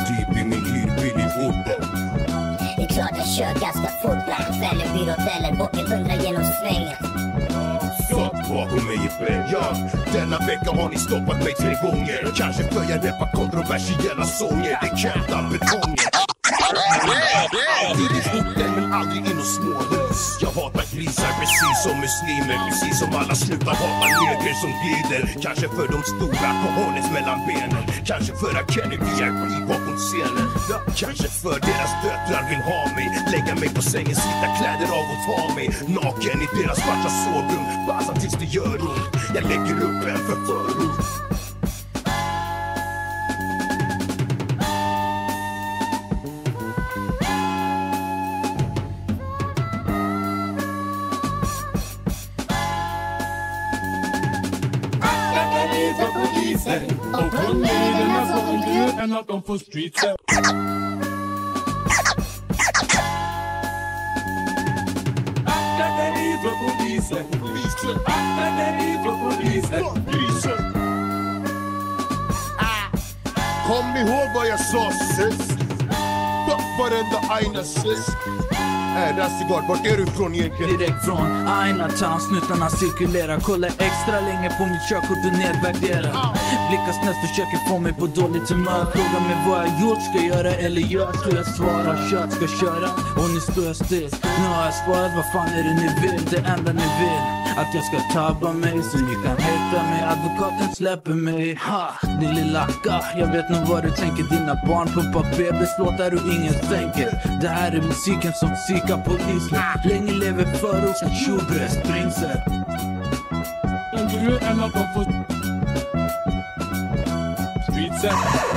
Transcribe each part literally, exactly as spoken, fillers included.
typ i min hyrbil i fotboll. Det är klart jag kör ganska fort bland kvällen, byråhoteller, bocken hundra genom svängen. Satt bakom mig i bänk. Ja, denna vecka har ni stoppat mig tre gånger. Kanske för jag rappar kontroversiella sånger. Det kantar betongen. Alltid i hoten men aldrig in och småhus. Jag hatar grisar precis som muslimer. Precis som alla slutar hata neger som glider. Kanske för de stora cojones mellan benen. Kanske för att Kenny V I P bakom scenen. Ja, kanske för deras döttrar vill ha mig. Lägga mig på sängen, slita kläder av och ta mig naken i deras svarta sovrum. Bassa tills det gör ont. Jag lägger upp en för förut. Och kollegorna som gör en av dem på streetsen. Akta dig för polisen. Akta dig för polisen. Kom ihåg vad jag sa sist. Fuck varenda aina sist. Äh, Rastigard, vart är du från egentligen? Direkt från Aina Town, snuttarna cirkulerar. Kollar extra länge på mitt körkort och nedvärderar. Blickar snett, försöker få mig på dåligt humör. Frågar mig vad jag gjort, ska göra eller gör. Så jag svarar, kört, ska köra. Och nu står jag still. Nu har jag svarat, vad fan är det ni vill? Det enda ni vill, att jag ska tabba mig så ni kan heta mig. Advokaten släpper mig. Ha, din lilla Akta. Jag vet nog vad du tänker. Dina barn pumpar bebis-låtar och ingen tänker. Det här är musiken som psykar polisen. Länge lever förorten, tjobröst, prinser. Om du är en av dem på streetsen.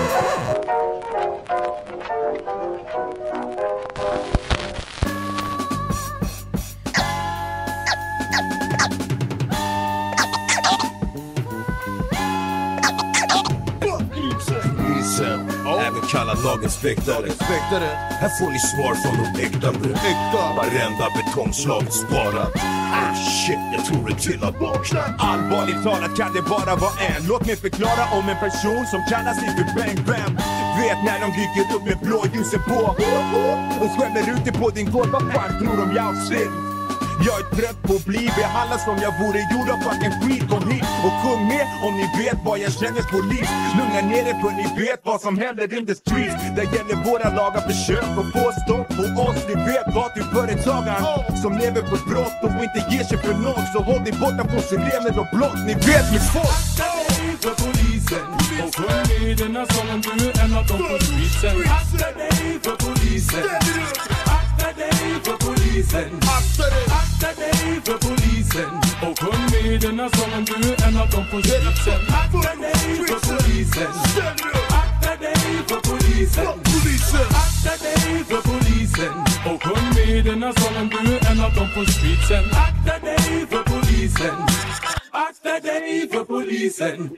Även kallad lagens väktare. Här får ni svar från de äkta äkta. Varenda betongslag sparat. Ah shit, jag tror det trillar bort. Allvarligt talat kan det bara vara en. Låt mig förklara om en person som kallar sig för Bang Bang. Vet när de dyker upp med blåljuset på och skämmer ut det på din gård. Vad fan tror de jag slick? Jag är trött på att bli behandlad som jag vore gjord av fucking skit. Kom hit och sjung med om ni vet vad jag känner polis. Lugna ner er för ni vet vad som händer in the streets. Det gäller våra lagar, försök och få stopp på oss. Ni vet vad till företagaren som lever på brott och inte ger sig för något. Så håll dig borta från sirener och blott. Ni vet mitt folk. Akta dig för polisen. Och sjung med denna sång om du är en av dem på streetsen. Akta dig för polisen. Akta dig för polisen. Akta dig för polisen. Och sjung med denna sång om du är en av dem på streetsen. Akta dig för polisen. Akta dig för polisen. Akta dig för polisen. Och sjung med denna sång om du är en av dem på streetsen. Akta dig för polisen. Akta dig för polisen.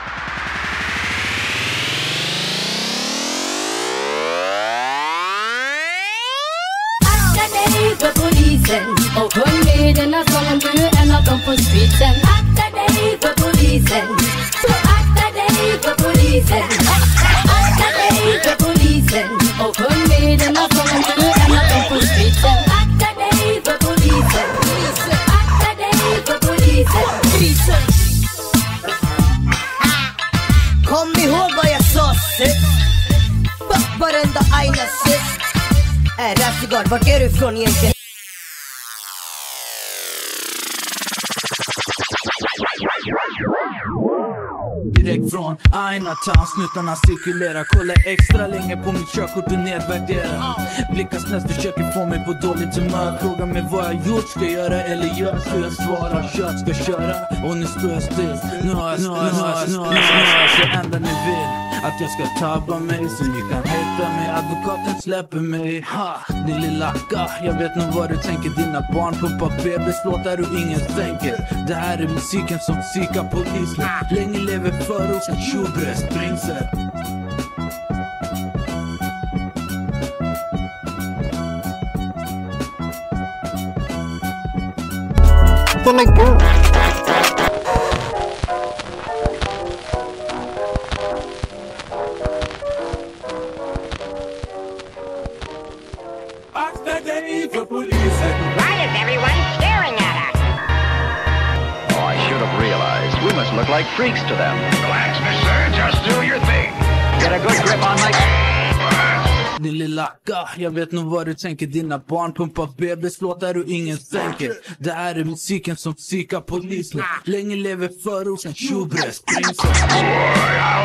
För polisen och sjung med denna sång om du är en av dem på streetsen. Akta dig för polisen. Akta dig för polisen. Akta dig för polisen och sjung med denna sång om du är en av dem på streetsen. Akta dig för polisen. Akta dig för polisen. Kom ihåg vad jag sa sist. Fuck varenda aina sist. Äh, Rastigard, vart är du ifrån egentligen? Direkt från Aina Town, snuttarna cirkulerar. Kollar extra länge på mitt körkort och nedvärderar. Blickar snett, försöker få mig på dåligt humör. Frågar mig vad jag gjort, ska göra eller gör. Så jag svarar, kört, ska köra. Och nu står jag still. Nu har jag, nu har jag, nu har jag, nu har jag, så enda ni vill, att jag ska tabba mig så ni kan heta mig. Advokaten släpper mig. Ha, din lilla Akta. Jag vet nog vad du tänker. Dina barn pumpar bebis-låtar och ingen tänker. Det här är musiken som psykar polisen. Länge lever förorten, tjobröst, prinser. Den är god. like freaks to them. Relax, mister. Just do your thing. Get a good grip on my... Din lilla Akta, jag vet nog vad du tänker. Dina barn pumpar bebis, låtar du ingen sänker. Det här är musiken som psykar polisen. Länge lever förorten, tjobre, spring så.